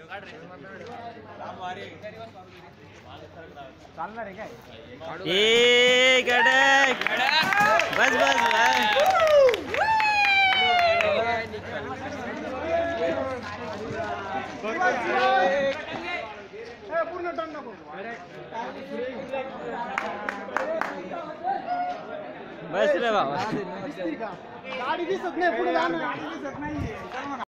चालणार आहे काय? ए कडक बस बस पूर्ण टन नको बस रे बाबा गाडी दिसत नाही पुढे जाणं गाडी दिसत नाही